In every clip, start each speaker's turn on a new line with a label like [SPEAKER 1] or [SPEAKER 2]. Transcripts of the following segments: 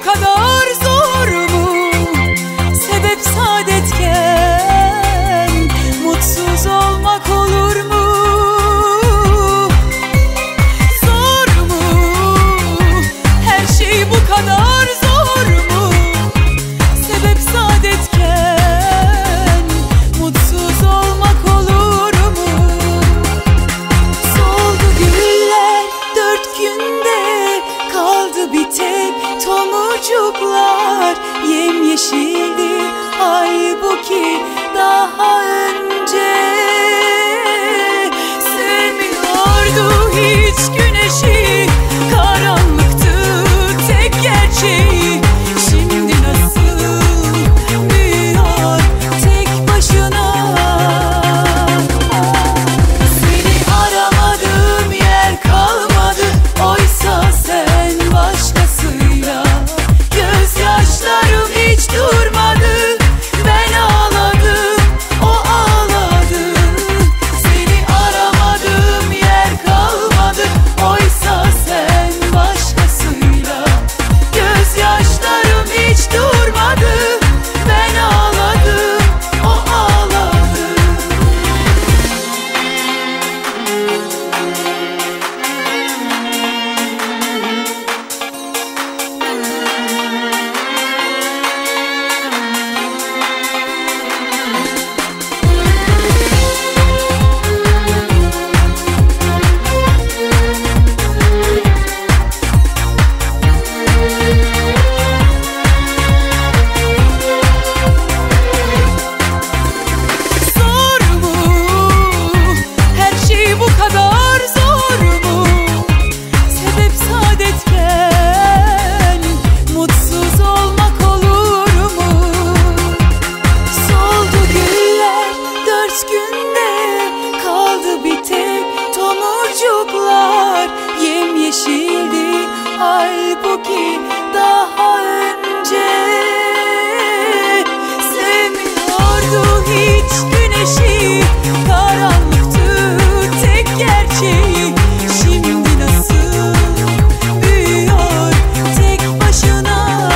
[SPEAKER 1] bu kadar zor mu? Sebep saadetken mutsuz olmak olur mu? Zor mu? Her şey bu kadar zor mu? Sebep saadetken mutsuz olmak olur mu? Soldu güller 4 günde, kaldı bir tek tomurcuklar. Yemyeşildi halbuki daha önce. Sevmiyordu hiç güneşi, karanlıktı tek gerçeği. Şimdi nasıl büyüyor tek başına. Seni aramadığım yer kalmadı, oysa sen başkasıyla. Gözyaşlarım hiç durmadı, ben ağladım, o ağladı. Seni aramadığım yer kalmadı, oysa sen başkasıyla. Gözyaşlarım hiç durmadı, ben ağladım, o ağladı. Zor mu? Her şey bu kadar zor mu? Sebep saadetken mutsuz olmak olur mu? Soldu güller 4 günde, kaldı bir tek tomurcuklar. Yemyeşildi halbuki daha önce. Sevmiyordu hiç güneşi, karanlıktı tek gerçeği. Şimdi nasıl büyüyor tek başına.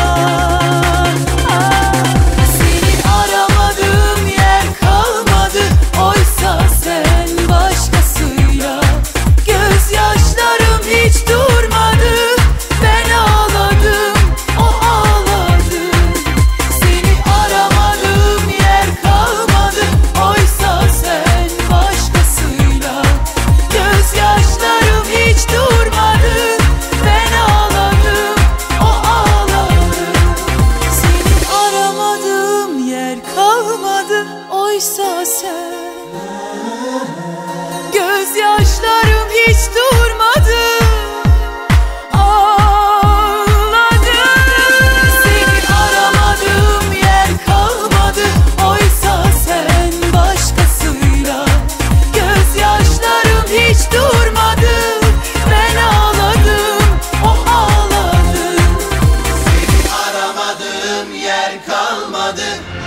[SPEAKER 1] Seni aramadığım yer kalmadı, oysa sen başkasıyla. Gözyaşlarım hiç durmadı, ben ağladım, o ağladı. Seni aramadığım yer kalmadı, oysa sen başkasıyla. Gözyaşlarım hiç durmadı, ben ağladım, o ağladı. Seni aramadığım yer kalmadı, oysa sen. Gözyaşlarım hiç durmadı, ağladım. Seni aramadığım yer kalmadı, oysa sen başkasıyla. Gözyaşlarım hiç durmadı, ben ağladım, o ağladı.
[SPEAKER 2] Seni aramadığım yer kalmadı,